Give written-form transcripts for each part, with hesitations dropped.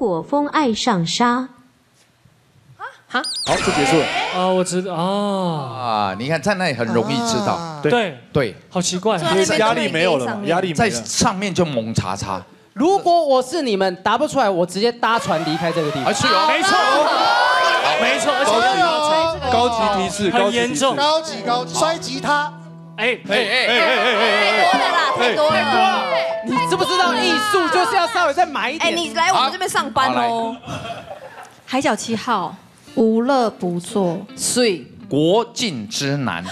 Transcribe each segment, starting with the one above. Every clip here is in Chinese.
果风爱上沙。 好，就结束了。 哦，我知道啊，你看在那里很容易知道。对， 好奇怪， 压力没有了嘛？压力在上面就猛查查。 如果我是你们答不出来，我直接搭船离开这个地方。 是有， 没错，没错，而且高级提示， 很严重， 高级摔吉他。 太多了啦，太多了。 你知不知道艺术就是要稍微再买一点？ 你来我们这边上班哦。 海角7号，无乐不作， 睡国境之南。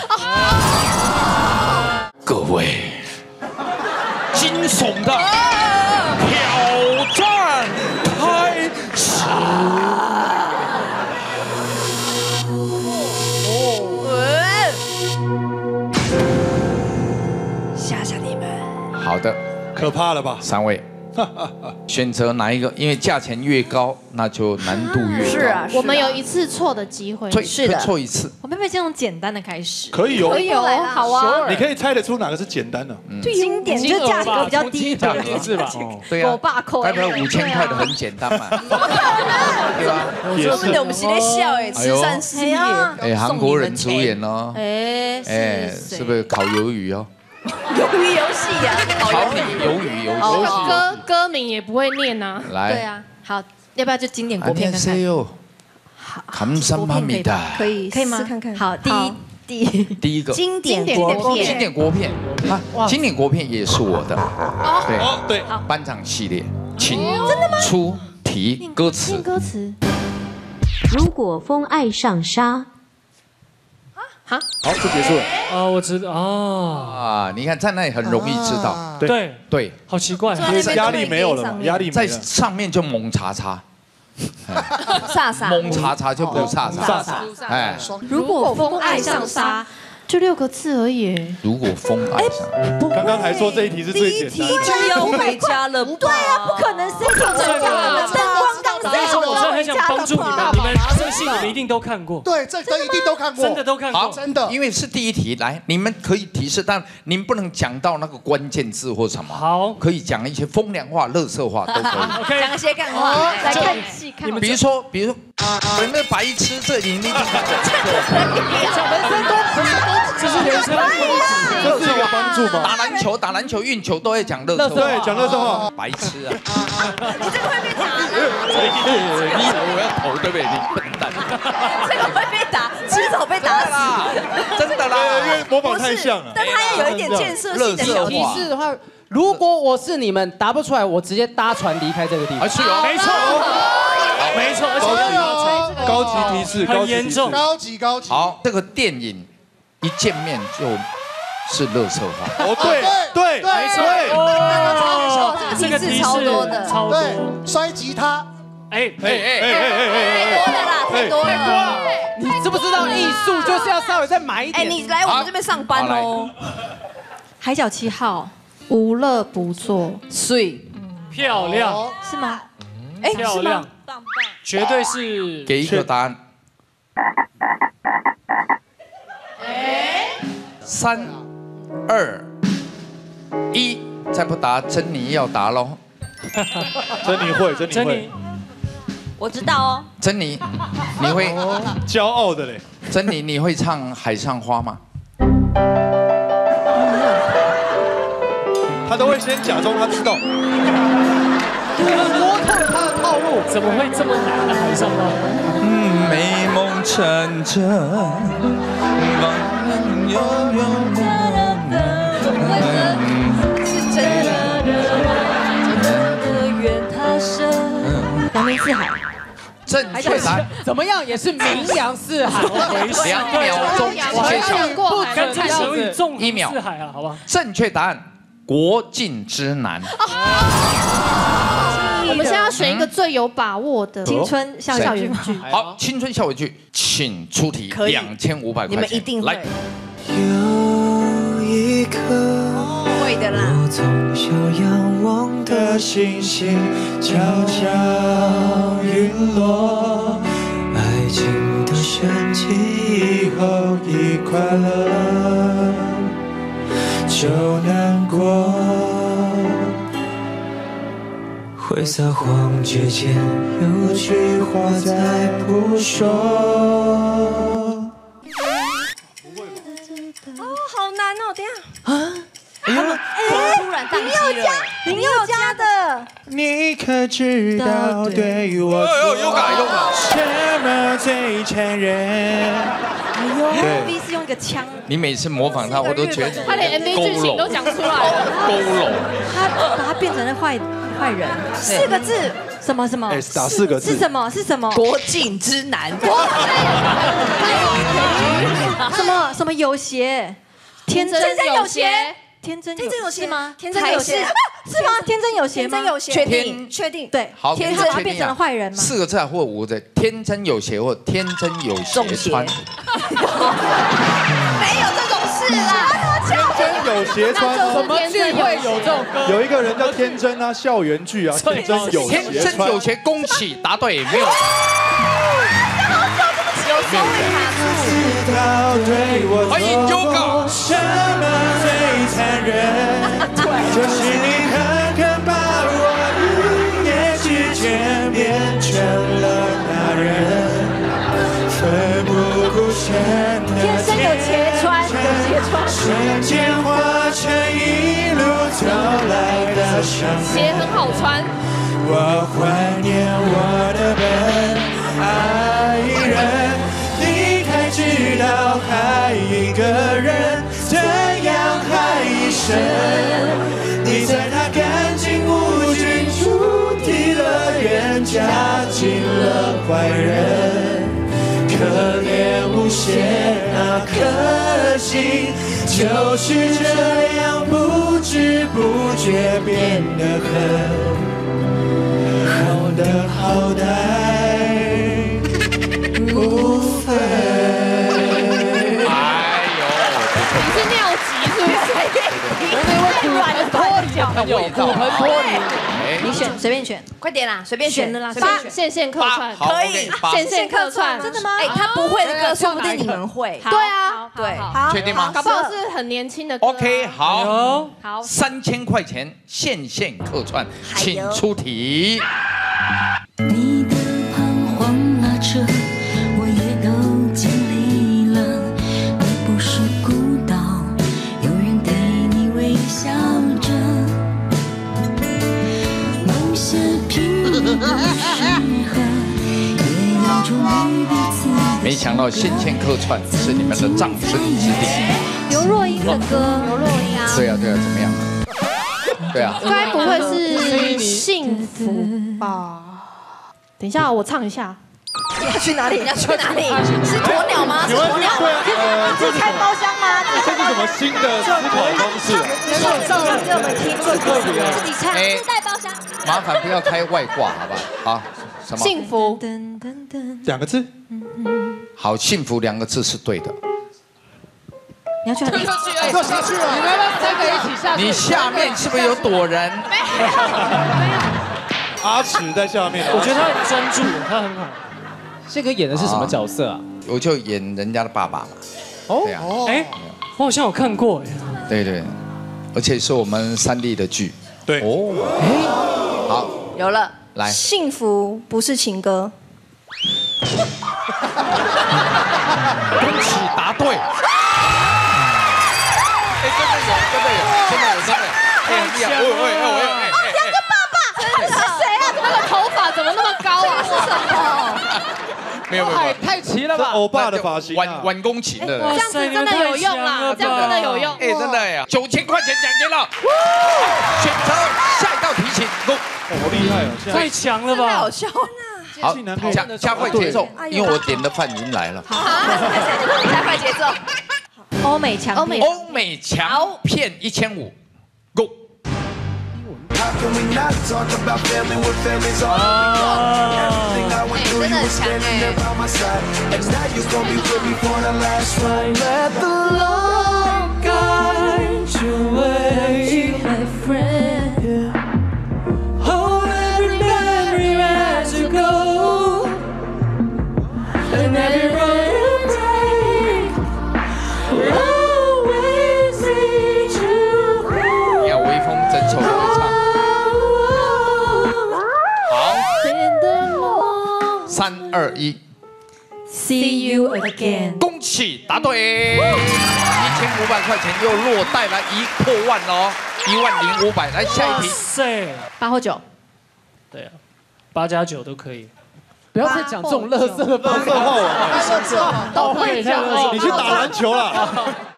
各位，惊悚的挑战开始。 吓吓你们。 好的， 可怕了吧 ？3位。选择哪一个？因为价钱越高，那就难度越高。 是啊， 我们有一次错的机会。 是的，错一次。 我们要不要先从简单的开始？ 可以哦， 可以哦，好啊。 你可以猜得出哪个是简单的？ 最经典就是价格比较低的， 是吧？ 对呀。 我爸扣。 该不会5000块的很简单嘛？对吧？ 我们是在笑哎，慈善事业。 韩国人出演哦。是不是烤鱿鱼哦？ 鱿鱼游戏呀， 烤鱿鱼游戏。 歌名也不会念呐。 来。 对啊，好，要不要就经典国片看看？ 好，감사합니다。 可以吗？试看看。好，第一个经典国片。 经典国片啊，经典国片也是我的。 对， 班长系列，请出题歌词。 念歌词。 如果风爱上沙。 好，就结束了。 哦，我知道啊，你看在那里很容易知道。 对，好奇怪， 压力没有了嘛？压力在上面就猛查查。 飒， 猛查查就不飒。 如果风爱上沙，就6个字而已。 如果风爱上， 刚刚还说这一题是最简单的。 就要回家了。 对啊，不可能是回家了。灯光刚我真的很想帮助你们，这个戏你们一定都看过。 对，这个一定都看过， 真的都看过。 好， 真的， 因为是第一题，来，你们可以提示，但你们不能讲到那个关键字或什么。 好， 可以讲一些风凉话、垃圾话都可以。 OK， 讲一些干话， 来看戏看。 比如说，那白痴，这你人生都这是人生。 这是有帮助吗？ 打篮球、运球都会讲垃圾话。 对，讲垃圾话。 白痴啊！ 你这个会被打的。 你以为我要投对不对？你笨蛋！ 这个会被打，迟早被打死。 真的啦， 因为模仿太像了。 但他要有一点建设性的小提示的话，如果我是你们答不出来，我直接搭船离开这个地方。 是有， 没错，而且高级提示， 很严重， 高级。 好，这个电影一见面就是垃圾话。 哦，对， 没错。 这个提示超多的， 超多。 摔吉他。 太多了啦，太多了。 你知不知道艺术就是要稍微再买一点？ 你来我们这边上班哦。 海角7号，无乐不作， 睡漂亮是吗？ 漂亮， 棒棒， 绝对是。 给一个答案。3、2、1，再不答，珍妮要答喽。 珍妮会。 我知道哦。 珍妮，你会骄傲的嘞。 珍妮，你会唱《海上花》吗？ 他都会先假装他知道。 摸透他的套路， 怎么会这么难呢？海上花。 美梦成真， 是真的愿他生。 阳明四海。 正确答案怎么样也是名扬四海。 2秒钟揭晓。 干脆成语纵 1秒四海啊，好吧？ 正确答案国境之南。 我们现在要选一个最有把握的青春校园剧。 好，青春校园剧，请出题，2500块钱。 你们一定会。 来。 有一颗会的啦。 我从小仰望的星星，悄悄陨落。爱情的升起以后，一快乐就难过。 会撒谎之间有句话在扑朔。 好难哦，等一下。啊！ 突然宕机了。 林宥嘉的。 你可知道对我有改什么最残忍？ 哎呦 ，MV 是用一个枪。 你每次模仿他，我都觉得他连 MV 剧情都讲出来了。 佝偻。 他把他变成了坏人，4个字，什么？ 打4个字是什么？是什么？ 国境之南。 什么有邪？天真有邪。天真有邪吗？天真有邪是吗？天真有邪吗？ 确定。 对， 好， 天真他变成了坏人吗？ 4个字或5个字，天真有邪或天真有邪穿。 没有这种事啦。 天真有邪穿， 什么聚会有这种歌？ 有一个人叫天真啊，校园剧啊，天真有邪穿。 天真有邪，恭喜答对，没有。欢迎Yoga。 什么最残忍？就是你狠狠把我一夜之间变成了大人，奋不顾身的天生有邪穿， 瞬间化成一路走来的伤痕。 鞋很好穿。 我怀念我的笨爱人，你还知道爱一个人怎样爱一生？你在他干净无菌主题乐园加进了坏人，可怜无邪那颗心，就是这样不知不觉变得很。好的好歹无分。 哎呦， 你是尿急是不是？ 太软了，脱脚， 有骨盆脱离。 你选，随便选， 快点啦，随便选了啦， 线客串， 可以。 线客串， 真的吗？ 哎，他不会的歌，说不定你们会。 对啊， 对， 好， 确定吗？ 搞不好是很年轻的歌。 OK， 好 ，3000 块钱线客串，请出题。 你的彷徨拉扯，我也都经历了。你不是孤岛，有人对你微笑着。某些平庸的时刻，也有种你彼此。 没想到线客串是你们的葬身之地。 刘若英的歌，刘若英啊。 对啊，怎么样？对啊。 该不会是幸福吧？等一下，我唱一下。 你要去哪里？是鸵鸟吗？是鸵鸟。 自己开包厢吗？ 这是什么新的思考方式？ 唱给我们听，自己唱，自带包厢。 麻烦不要开外挂，好不好？好，什么？ 幸福。 2个字。 好，幸福2个字是对的。 你要去哪里？ 坐下去了，你们3个一起下去。 你下面是不是有躲人？ 没有。 阿尺在下面， 我觉得他很专注，他很好。 宪哥演的是什么角色啊？ 我就演人家的爸爸嘛。 哦， 对啊。 哎，我好像有看过哎。 对，而且是我们3D的剧。 对。 哦。好， 有了。 来。 幸福不是情歌。 恭喜答对。哎，真的有。哎， 2个爸爸，他是谁啊？ 那个头发怎么那么高啊？ 是什么？ 没有， 太齐了吧？ 欧巴的发型， 晚工琴的。 这样子真的有用啦，这样真的有用。 哎，真的呀，9000块钱奖金了。选择下一道题，请攻。 好厉害哦！ 太强了吧！ 太好笑了。 好，加快节奏，因为我点的饭已经来了。 加快节奏。 欧美强片片1500 ，Go。 真的很你要微风整首歌唱。 3、2、1。 See you again。 恭喜答对，1500块钱又落袋了1破万哦，10500。来下一题。 塞 8或9。 对啊，8加9都可以。 不要再讲这种垃圾的垃圾话， 都会讲哦。 你去打篮球啦。